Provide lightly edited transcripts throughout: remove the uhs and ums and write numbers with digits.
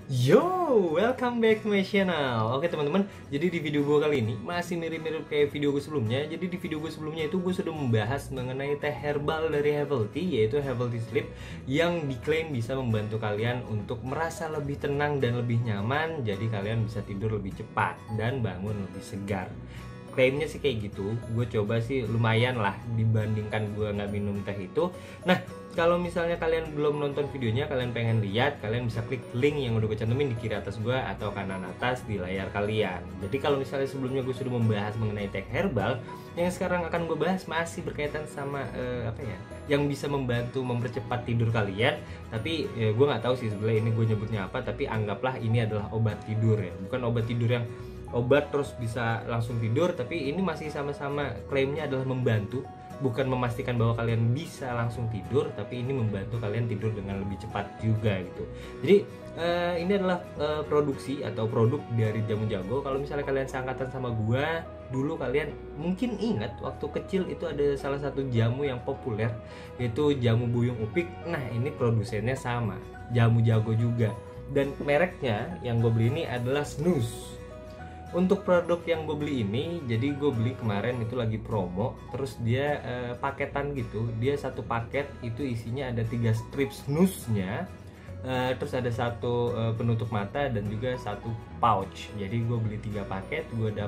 Yo, welcome back to my channel. Oke teman-teman, jadi di video gue kali ini masih mirip-mirip kayak video gue sebelumnya. Jadi di video gue sebelumnya itu gue sudah membahas mengenai teh herbal dari Herbal Tea, yaitu Herbal Tea Sleep, yang diklaim bisa membantu kalian untuk merasa lebih tenang dan lebih nyaman. Jadi kalian bisa tidur lebih cepat dan bangun lebih segar. Klaimnya sih kayak gitu. Gue coba sih lumayan lah dibandingkan gue nggak minum teh itu. Nah, kalau misalnya kalian belum nonton videonya, kalian pengen lihat, kalian bisa klik link yang udah gue cantumin di kiri atas gue atau kanan atas di layar kalian. Jadi kalau misalnya sebelumnya gue sudah membahas mengenai teh herbal, yang sekarang akan gue bahas masih berkaitan sama yang bisa membantu mempercepat tidur kalian. Tapi gue nggak tahu sih sebenarnya ini gue nyebutnya apa, tapi anggaplah ini adalah obat tidur ya, bukan obat tidur yang obat terus bisa langsung tidur, tapi ini masih sama-sama klaimnya adalah membantu, bukan memastikan bahwa kalian bisa langsung tidur, tapi ini membantu kalian tidur dengan lebih cepat juga gitu. Jadi ini adalah produksi atau produk dari Jamu Jago. Kalau misalnya kalian seangkatan sama gua, dulu kalian mungkin ingat waktu kecil itu ada salah satu jamu yang populer, yaitu jamu Buyung Upik. Nah, ini produsennya sama, Jamu Jago juga, dan mereknya yang gue beli ini adalah Snus. Untuk produk yang gue beli ini, jadi gue beli kemarin itu lagi promo, terus dia paketan gitu. Dia satu paket itu isinya ada 3 strip snusnya, terus ada satu penutup mata dan juga satu pouch. Jadi gue beli 3 paket,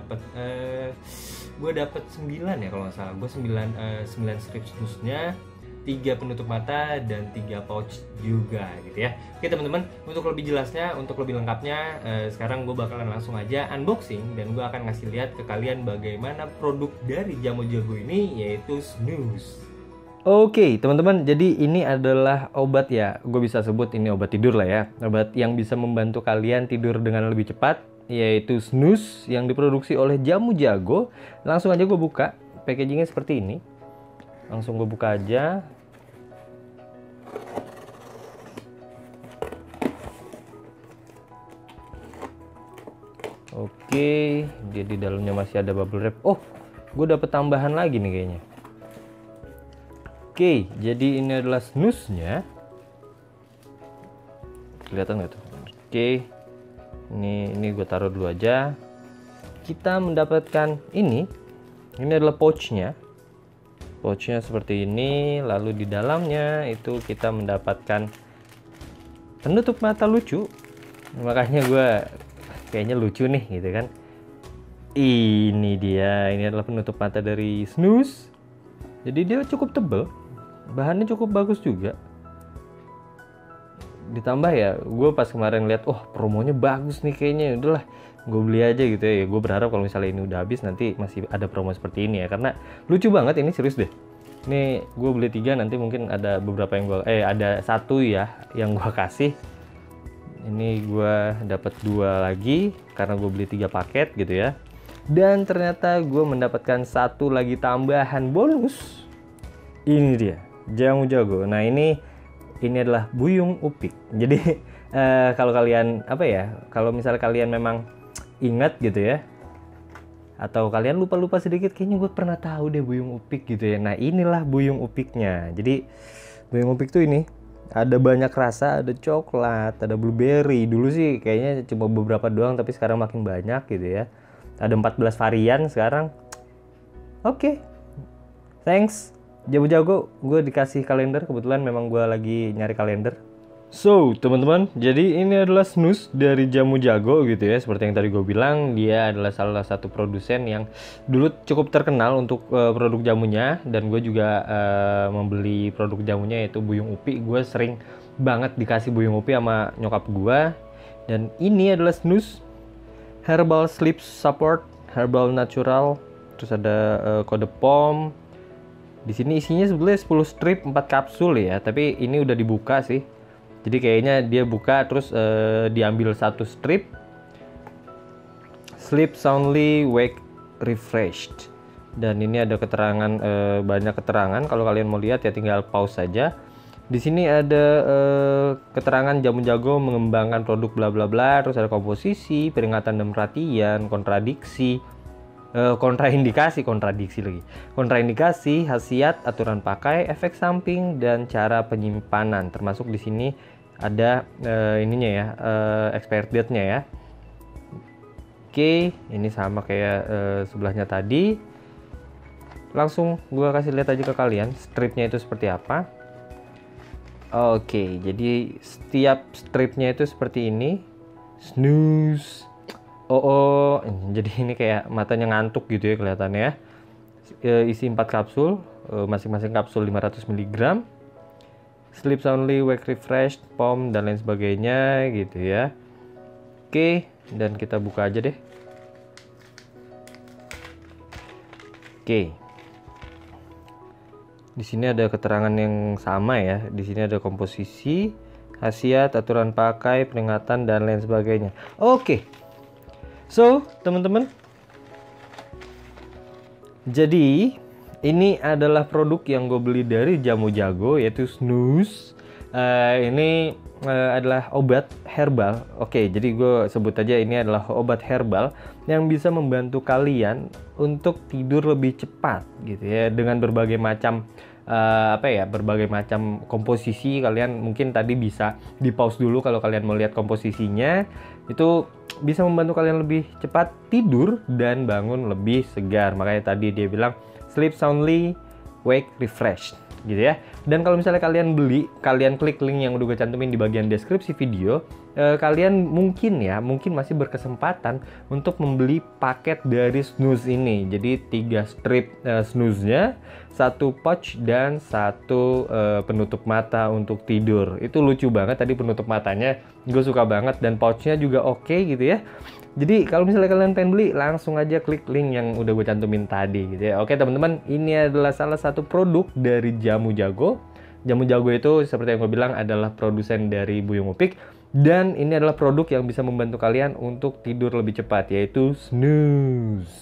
gue dapet 9 ya kalau nggak salah. Gue 9 strip snusnya, 3 penutup mata dan 3 pouch juga gitu ya. Oke teman-teman, untuk lebih jelasnya, untuk lebih lengkapnya, sekarang gue bakalan langsung aja unboxing dan gue akan ngasih lihat ke kalian bagaimana produk dari Jamu Jago ini, yaitu Snus. Oke teman-teman, jadi ini adalah obat ya, gue bisa sebut ini obat tidur lah ya, obat yang bisa membantu kalian tidur dengan lebih cepat, yaitu Snus yang diproduksi oleh Jamu Jago. Langsung aja gue buka, packagingnya seperti ini. Langsung gue buka aja. Oke, dia di dalamnya masih ada bubble wrap. Oh, gue dapet tambahan lagi nih kayaknya. Oke, jadi ini adalah snusnya. Kelihatan nggak tuh? Oke, ini gue taruh dulu aja. Kita mendapatkan ini adalah pouchnya. Pouchnya seperti ini. Lalu di dalamnya itu kita mendapatkan penutup mata lucu. Makanya gue kayaknya lucu nih gitu kan. Ini dia, ini adalah penutup mata dari Snus. Jadi dia cukup tebal, bahannya cukup bagus juga. Ditambah ya, gue pas kemarin lihat, oh promonya bagus nih kayaknya, udahlah gue beli aja gitu ya. Gue berharap kalau misalnya ini udah habis nanti masih ada promo seperti ini ya, karena lucu banget ini, serius deh. Ini gue beli 3, nanti mungkin ada beberapa yang ada 1 ya yang gue kasih. Ini gue dapat 2 lagi karena gue beli 3 paket gitu ya. Dan ternyata gue mendapatkan 1 lagi tambahan bonus. Ini dia, Jamu Jago. Nah ini adalah Buyung Upik. Jadi kalau kalian kalau misalnya kalian memang ingat gitu ya, atau kalian lupa-lupa sedikit, kayaknya gue pernah tahu deh Buyung Upik gitu ya. Nah inilah Buyung Upiknya. Jadi Buyung Upik tuh ini ada banyak rasa, ada coklat, ada blueberry. Dulu sih kayaknya cuma beberapa doang, tapi sekarang makin banyak gitu ya. Ada 14 varian sekarang. Oke. Thanks Jamu Jago, gue dikasih kalender, kebetulan memang gue lagi nyari kalender. So teman-teman, jadi ini adalah Snus dari Jamu Jago gitu ya. Seperti yang tadi gue bilang, dia adalah salah satu produsen yang dulu cukup terkenal untuk produk jamunya. Dan gue juga membeli produk jamunya, yaitu Buyung Upi. Gue sering banget dikasih Buyung Upi sama nyokap gue. Dan ini adalah Snus Herbal Sleep Support, Herbal Natural. Terus ada kode POM. Di sini isinya sebetulnya 10 strip 4 kapsul ya, tapi ini udah dibuka sih. Jadi kayaknya dia buka terus diambil 1 strip. Sleep soundly, wake refreshed. Dan ini ada keterangan, banyak keterangan. Kalau kalian mau lihat ya tinggal pause saja. Di sini ada keterangan Jamu Jago mengembangkan produk bla bla bla, terus ada komposisi, peringatan dan perhatian, kontraindikasi, khasiat, aturan pakai, efek samping, dan cara penyimpanan. Termasuk di sini ada ininya ya, expired date-nya ya. Oke, ini sama kayak sebelahnya tadi. Langsung gua kasih lihat aja ke kalian stripnya itu seperti apa. Oke, jadi setiap stripnya itu seperti ini. Snooze. Oh, jadi ini kayak matanya ngantuk gitu ya kelihatannya ya. Isi 4 kapsul, masing-masing kapsul 500 mg. Sleep soundly, wake refreshed, POM dan lain sebagainya gitu ya. Oke, dan kita buka aja deh. Oke. Di sini ada keterangan yang sama ya. Di sini ada komposisi, khasiat, aturan pakai, peringatan dan lain sebagainya. Oke. So, teman-teman. Jadi, ini adalah produk yang gue beli dari Jamu Jago, yaitu Snooze. Ini adalah obat herbal. Oke, jadi gue sebut aja ini adalah obat herbal yang bisa membantu kalian untuk tidur lebih cepat gitu ya, dengan berbagai macam berbagai macam komposisi. Kalian mungkin tadi bisa di pause dulu kalau kalian mau lihat komposisinya. Itu bisa membantu kalian lebih cepat tidur dan bangun lebih segar. Makanya tadi dia bilang sleep soundly, wake refreshed gitu ya. Dan kalau misalnya kalian beli, kalian klik link yang udah gue cantumin di bagian deskripsi video, kalian mungkin masih berkesempatan untuk membeli paket dari Snooze ini. Jadi 3 strip snooze-nya, 1 pouch dan 1 penutup mata untuk tidur. Itu lucu banget tadi penutup matanya, gue suka banget, dan pouch-nya juga oke gitu ya. Jadi kalau misalnya kalian pengen beli, langsung aja klik link yang udah gue cantumin tadi gitu ya. Oke teman-teman, ini adalah salah satu produk dari Jamu Jago. Jamu Jago itu seperti yang gue bilang adalah produsen dari Buyung Upik. Dan ini adalah produk yang bisa membantu kalian untuk tidur lebih cepat, yaitu Snooze.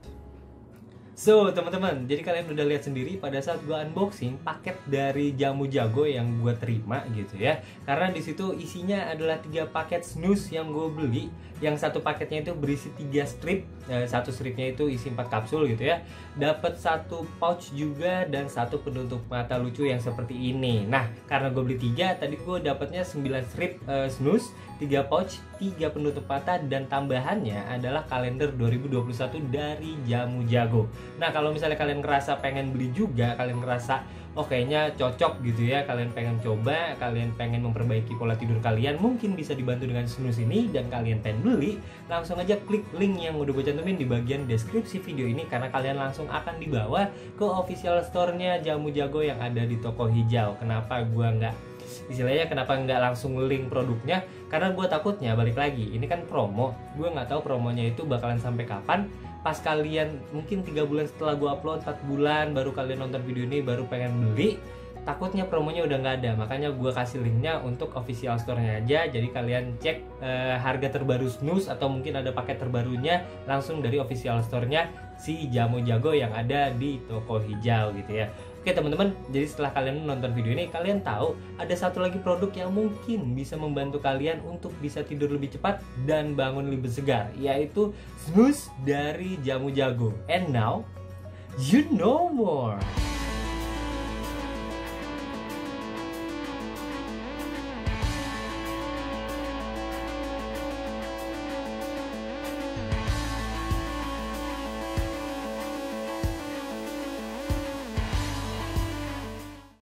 So teman-teman, jadi kalian udah lihat sendiri pada saat gue unboxing paket dari Jamu Jago yang gue terima gitu ya. Karena di situ isinya adalah 3 paket Snooze yang gue beli. Yang satu paketnya itu berisi 3 strip, satu stripnya itu isi 4 kapsul gitu ya. Dapat 1 pouch juga dan 1 penutup mata lucu yang seperti ini. Nah, karena gue beli 3, tadi gue dapatnya 9 strip Snooze, 3 pouch, 3 penutup mata, dan tambahannya adalah kalender 2021 dari Jamu Jago. Nah, kalau misalnya kalian ngerasa pengen beli juga, kalian ngerasa oh kayaknya cocok gitu ya, kalian pengen coba, kalian pengen memperbaiki pola tidur kalian, mungkin bisa dibantu dengan Snooze ini, dan kalian pengen beli, langsung aja klik link yang udah gue cantumin di bagian deskripsi video ini, karena kalian langsung akan dibawa ke official store-nya Jamu Jago yang ada di toko hijau. Kenapa kenapa nggak langsung link produknya? Karena gue takutnya, balik lagi, ini kan promo, gue nggak tahu promonya itu bakalan sampai kapan. Pas kalian mungkin 3 bulan setelah gue upload, 4 bulan baru kalian nonton video ini baru pengen beli, takutnya promonya udah nggak ada. Makanya gue kasih linknya untuk official store-nya aja. Jadi kalian cek harga terbaru Snooze atau mungkin ada paket terbarunya langsung dari official store-nya si Jamu Jago yang ada di toko hijau gitu ya. Oke teman-teman, jadi setelah kalian menonton video ini, kalian tahu ada satu lagi produk yang mungkin bisa membantu kalian untuk bisa tidur lebih cepat dan bangun lebih segar, yaitu Snooze dari Jamu Jago. And now, you know more.